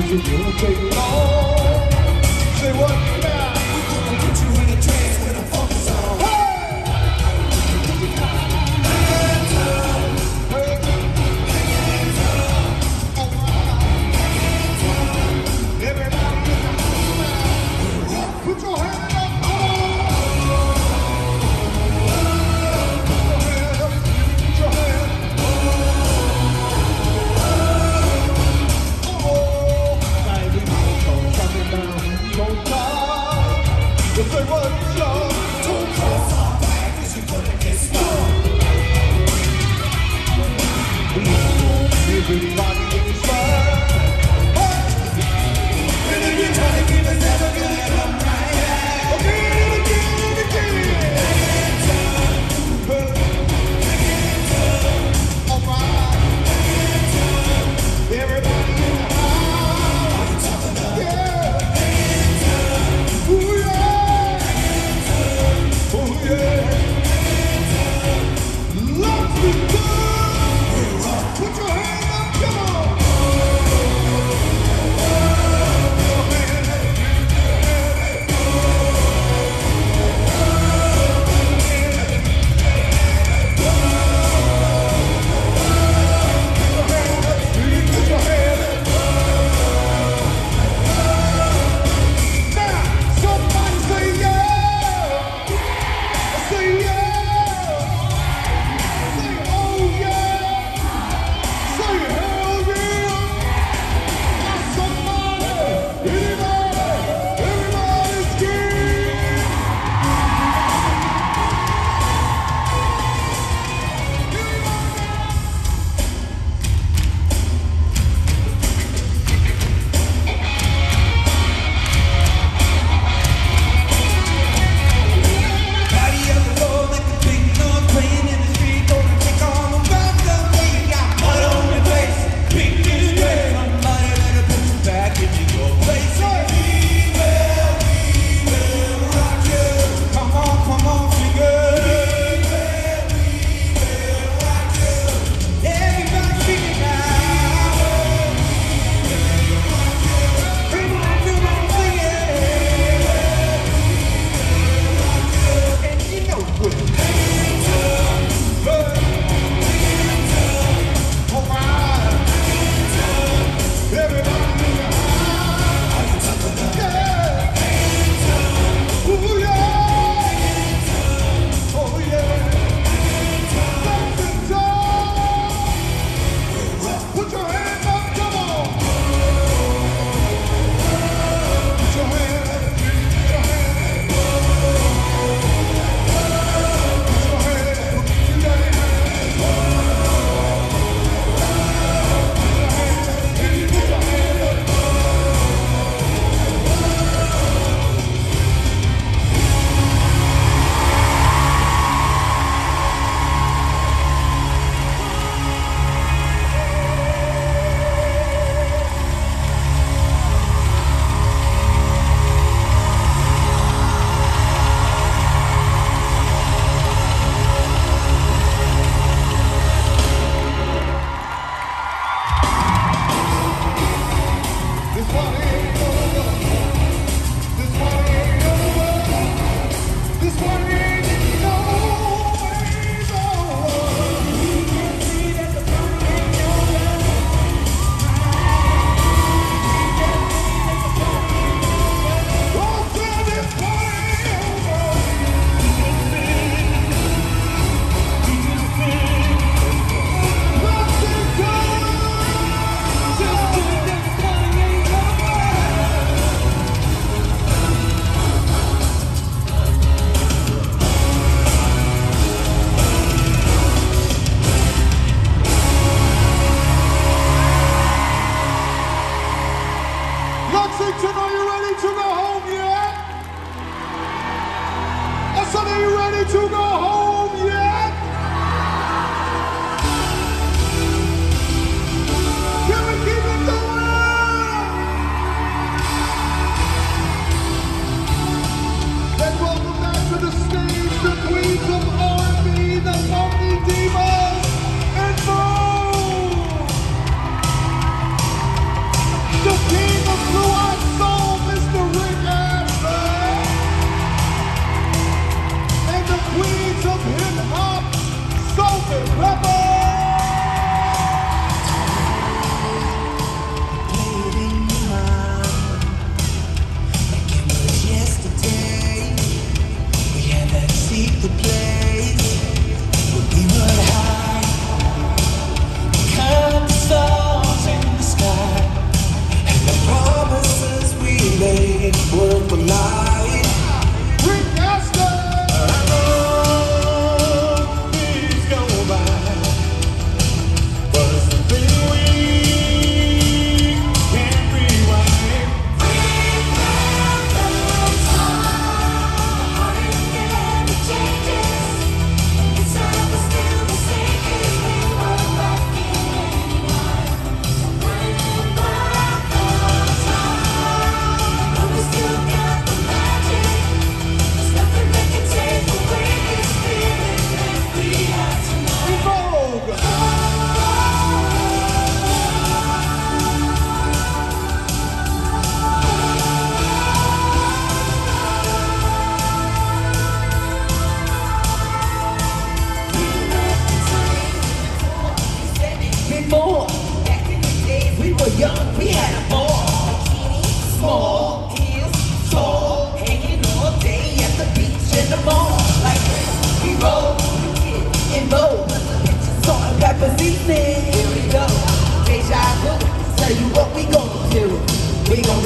music will take long. Say what now? We're gonna put you in a trance when the funk is on. Hey! Hands up, hands up, all right. Hands up, everybody in the house now. Put your hands up. Say what, y'all? Don't cross our back, 'cause you're gonna get stung. Everybody inside. And if you try to keep it, never gonna come right back. Again and again and again. Hands up, hands up, all right. Hands up, everybody in the house. What you talking about? Yeah. Hands up, ooh yeah. Oh yeah, let's be good. Put your hands up, come on.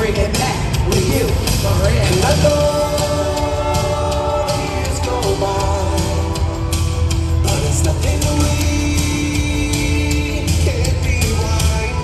bring it back with you forever. I know years go by, but it's nothing we can't rewind.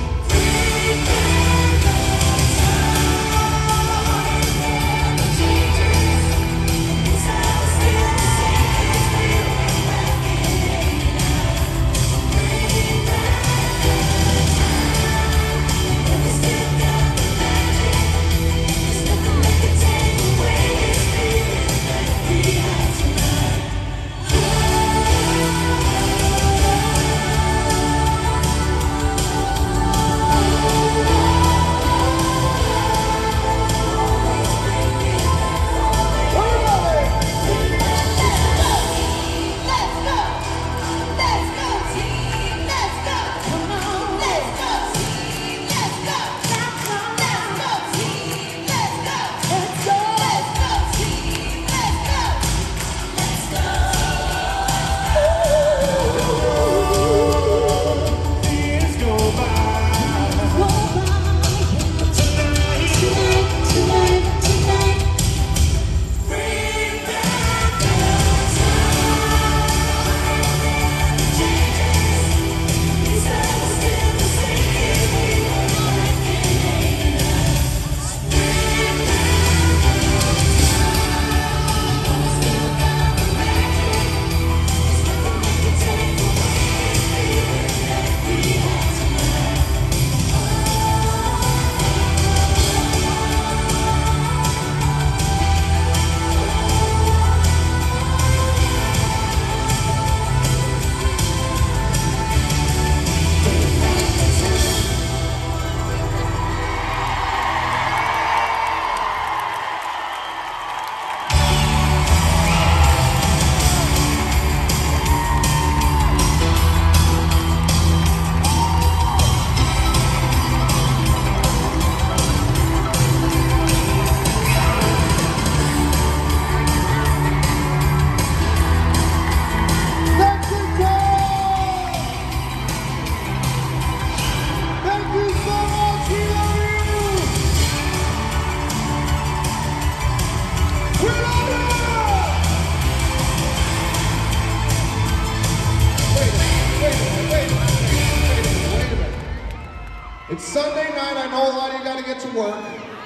It's Sunday night, I know a lot of you gotta get to work.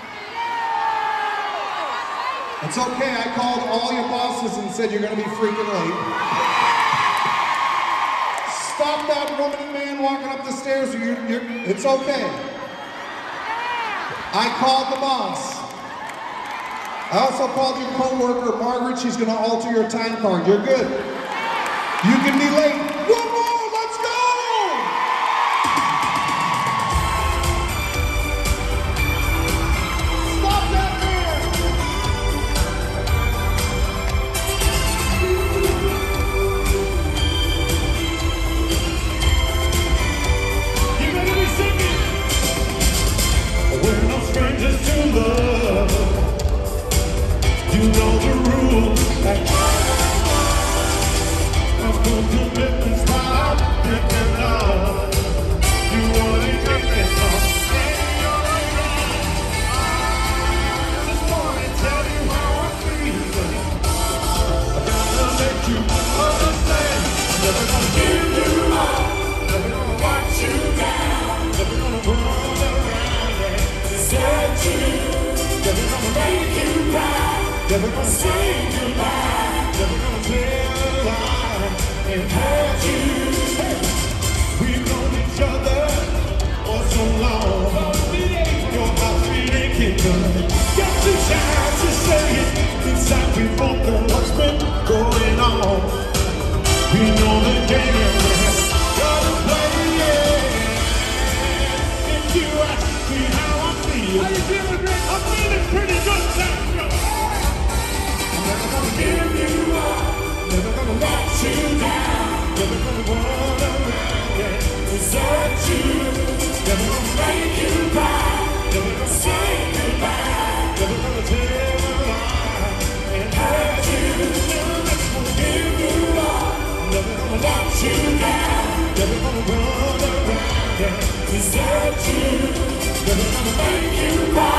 It's okay, I called all your bosses and said you're gonna be freaking late. Stop that woman and man walking up the stairs, it's okay. I called the boss. I also called your co-worker, Margaret, she's gonna alter your time card, you're good. You can be late. One more, let's go! You know the rules. I'm going to make this stop. You want to get this song. I just want to tell you how I'm feeling. I gotta make you understand. Never gonna give you up. Never gonna watch you down. Never gonna run around and desert you. Never gonna make you proud. Never gonna say goodbye. Never gonna tell a lie and hurt you. Hey, we've known each other for so long. Your heart ain't kingdom. Got too shy to say it. Inside we both know what's been going on. We know the game and we're gonna play it. If you ask me how I feel, how you feeling, Rick? I'm feeling pretty good, Sam. Never gonna give you up, never gonna let you down, never gonna run around and desert you, never gonna make you cry, never gonna say goodbye, never gonna tell a lie and hurt you, never gonna give you up, never gonna let you down, never gonna run around and desert you, never gonna make you cry.